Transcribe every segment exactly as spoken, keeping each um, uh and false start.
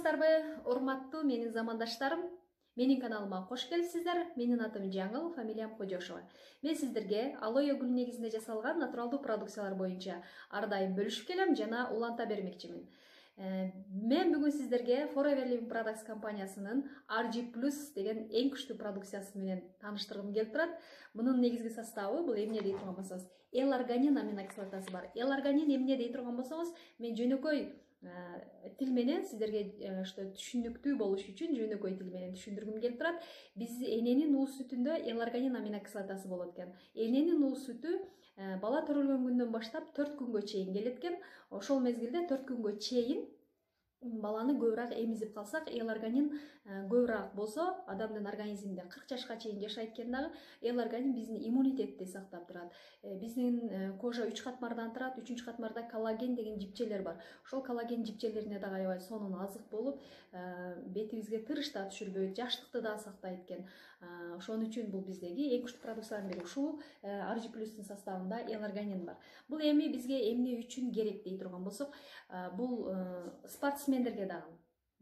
Саламатсыздарбы, урматтуу менин замандаштарым. Менин каналыма кош келипсиздер. Менин атым Жаңыл, фамилиям Кожошова. Мен сиздерге алоэ гүл негизинде жасалган натуралдуу продукциялар боюнча ар дайым бөлүшүп келем жана уланта бермекчимин. Мен бүгүн сиздерге Forever Living Products компаниясынын ар джи плюс деген эң күчтүү продукциясы менен тааныштыргым келип турат. Мунун негизги составы бул эмне дей турган болсоңуз, L-арганин аминокислотасы бар. L-арганин эмне дей турган болсоңуз, мен жөнөкөй тил менен сиздерге что түшүнүктүү болуш үчүн жөнөкөй тил менен түшүндүргүм келип турат. Биз эненин уус сүтүндө L-арганин аминокислотасы болот экен. Эненин уус сүтү бала төрөлгөн күндөн баштап төрт күнгө чейин келет экен. Ошол мезгилде төрт күнгө чейин баланы көбүрөөк эмизип калсак, L-арганин көбүрөөк болсо, адамдын организминде кырк жашка чейин жашайт экен дагы. L-арганин биздин иммунитетти сактап турат. Биздин кожа үч катмардан турат. Үчүнчү катмарда коллаген деген жипчелер бар. Ошол коллаген жипчелерине дагы аябай сонун азык болуп, бетибизге тырыш да түшүрбөйт, жаштыкты да сактайт экен. Ошон үчүн бул биздеги эң күчтүү продукциялардын бири. Ушул ар джи плюстун составында L-арганин бар. Бул эми бизге эмне үчүн керек дей турган болсок, бул спортсмендерге дагы,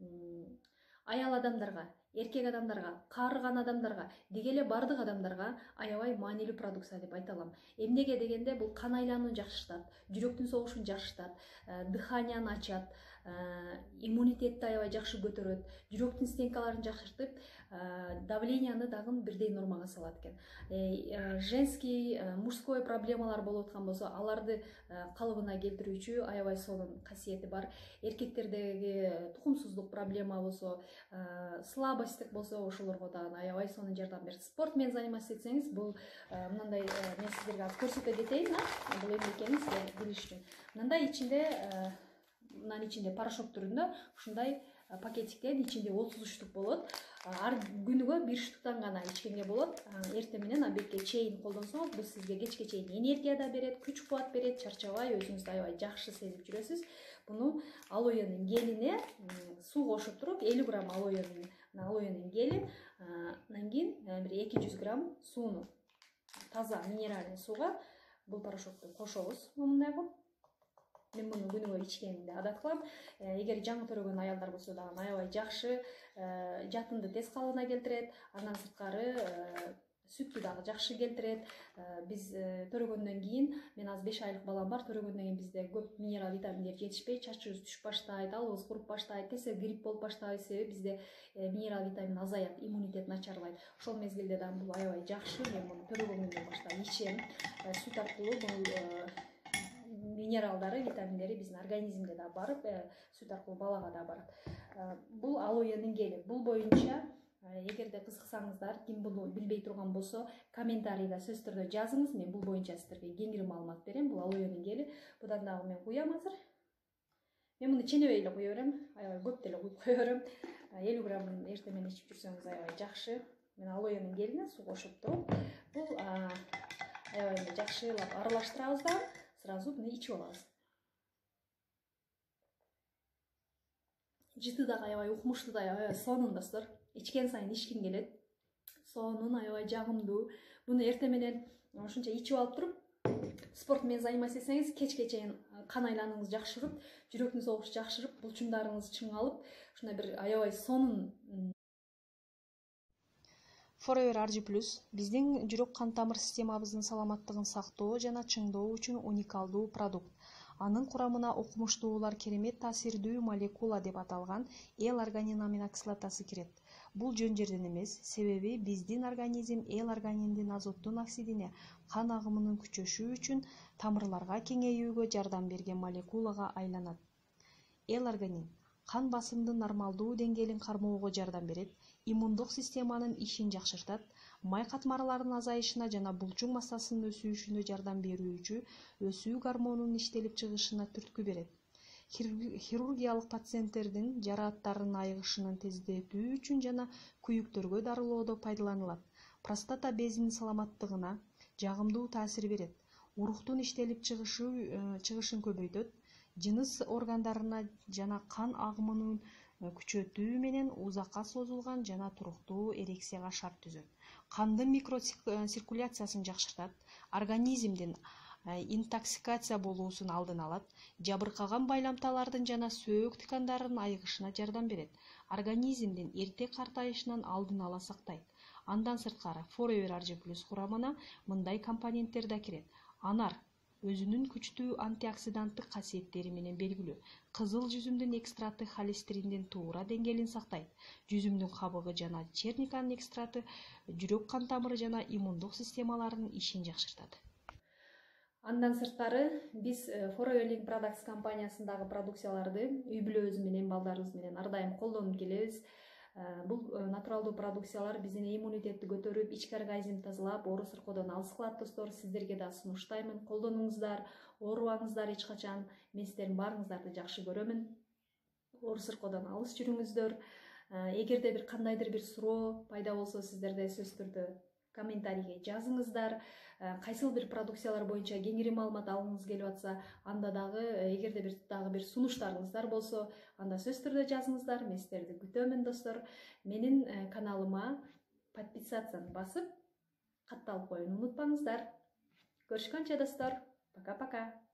аял адамдарга, эркек адамдарга, каарыган адамдарга, деги эле бардык адамдарга аябай маанилүү продукция деп айта алам. Эмнеге дегенде бул кан айланууну жакшыртат, жүрөктүн согушун жакшыртат, дыханияны ачат, иммунитетти аябай жакшы көтөрөт, жүрөктүн стенкаларын жакшыртып, давленияны дагы бирдей нормага салат экен. Женский, мужской проблемалар болуп аткан болсо, аларды калыбына келтирүүчү аябай сонун касиети бар. Эркектердеги тукумсуздук проблема болсо, слабость болсо, ошолорго дагы аябай сонун жардам берет. Спорт менен заниматься этсеңиз, бул мындай мен сиздерге көрсөтө кетейин, бул эмне экенин сиздер билиш үчүн. Мындай ичинде мындан ичинде порошок түрүндө ушундай пакетиктен ичинде отуз штук болот. Ар күнүгө бир штуктан гана ичкенге болот. Эртең менен обедке чейин колдонсоңуз, бул сизге кечке чейин энергия да берет, күч кубат берет, чарчабай, өзүңүздү аябай жакшы сезип жүрөсүз. Буну алоэнин гелине суу кошуп туруп, элүү грамм алоэнин, алоэнин гели, андан кийин бир эки жүз грамм сууну, таза минеральный сууга бул порошокту кошобуз. Мындай кылып мен муну күнүгө ичкенди адат кылам. Эгер жаңы төрөгөн аялдар болсо дагы аябай жакшы, жатынды тез калыбына келтирет. Андан сырткары сүттү дагы жакшы келтирет. Биз төрөгөндөн кийин, мен азыр беш айлык балам бар, төрөгөндөн кийин бизде көп минерал витаминдер жетишпейт, чачыбыз түшүп баштайт, алыбыз куруп баштайт, тез грипп болуп баштайт, себеби бизде минерал витамин азаят, иммунитет начарлайт. Ошол мезгилде дагы бул аябай жакшы. Мен муну төрөгөндөн баштап ичем. Сүт аркылуу бул минералдары, витаминдери биздин организмге да барып, сүт аркылуу балага да барат. Бул алоэнин гели. Бул боюнча эгерде кызыксаңыздар, ким буну билбей турган болсо, комментарийда сөзсүз түрдө жазыңыз. Мен бул боюнча сиздерге кеңири маалымат берем. Бул алоэнин гели. Будан дагы мен куям азыр. Мен муну ченебей эле куя берем. Аябай көп деле куюп кое берем. элүү грамм эртең менен ичип жүрсөңүз аябай жакшы. Мен алоэнин гелине суу кошуп туруп, бул аябай жакшылап аралаштырабыз да сразу буну ичип алабыз. Жыты дагы аябай укмуштуу да, аябай сонун достор. Ичкен сайын ичким келет. Сонун, аябай жагымдуу. Буну эртең менен ушунча ичип алып туруп, спорт менен заниматься этсеңиз, кечке чейин кан айланууңуз жакшырып, жүрөктүн согушу жакшырып, булчуңдарыңыз чыңалып, ушундай бир аябай сонун. Forever ар джи плюс биздин жүрөк кан тамыр системабыздын саламаттыгын сактоо жана чыңдоо үчүн уникалдуу продукт. Анын курамына укмуштуулар керемет таасирдүү молекула деп аталган L-арганин аминокислотасы кирет. Бул жөн жерден эмес, себеби биздин организм L-арганиндин азоттун оксидине кан агымынын күчөшү үчүн тамырларга кеңейүүгө жардам берген молекулага айланат. L-арганин кан басымдын нормалдуу деңгээлин кармоого жардам берет, иммундук системанын ишин жакшыртат, май катмарларынын азайышына жана булчуң массасынын өсүүшүнө жардам берүүчү өсүү гормонунун иштелип чыгышына түрткү берет. Хирургиялык пациенттердин жарааттарынын айыгышынын тездетүү үчүн жана күйүктөргө дарылоодо пайдаланылат. Простата безинин саламаттыгына жагымдуу таасир берет. Уруктун иштелип чыгышын көбөйтөт. Жыныс органдарына жана кан агымынын күчөтүү менен узакка созулган жана туруктуу эрекцияга шарт түзөт. Кандын микроциркуляциясын жакшыртат, организмдин интоксикация болуусун алдын алат, жабыркаган байламталардын жана сөөк ткандардын айыгышына жардам берет, организмдин эрте картайышынан алдын ала сактайт. Андан сырткары Forever ар джи плюс курамына мындай компоненттер да кирет. Анар өзүнүн күчтүү антиоксиданттык касиеттери менен белгилүү. Кызыл жүзүмдүн экстраты холестериндин туура деңгээлин сактайт. Жүзүмдүн кабыгы жана черниканын экстраты жүрөк кан тамыры жана иммундук системаларынын ишин жакшыртат. Андан сырткары биз Forever Link Products компаниясындагы продукцияларды үй бүлөбүз менен, балдарыбыз менен ар дайым колдонуп келебиз. Бул натуралдуу продукциялар биздин иммунитетти көтөрүп, ички организмди тазалап, оору сыркоодон алыс кылат достор. Сиздерге да сунуштаймын. Колдонуңуздар, оорубаңыздар эч качан. Мен сиздердин баарыңыздарды жакшы көрөмүн. Оору сыркоодон алыс жүрүңүздөр. Эгерде бир кандайдыр бир суроо пайда болсо, сиздерде сөзсүз түрдө комментарийге жазыңыздар. Кайсыл бир продукциялар боюнча кеңири маалымат алгыңыз келип атса, анда дагы эгерде бир дагы бир сунуштарыңыздар болсо, анда сөзсүз түрдө жазыңыздар. Мен сиздерди күтөмүн достор. Менин каналыма подписацияны басып, катталып коюуну унутпаңыздар. Көрүшкөнчө достор, пока-пока.